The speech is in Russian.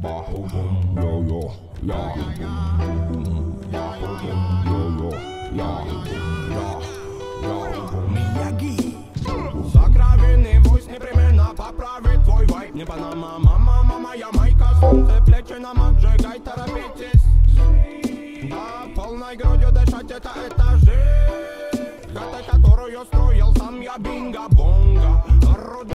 Miyagi. Socravenii voice непременно поправит твой вайб. Не Панама, мама, мама, Ямайка. Солнце, плечи нам обжигай, торопитесь. Да, полной грудью дышать это жизнь. Хата, которую строил сам я, бинго-бонго.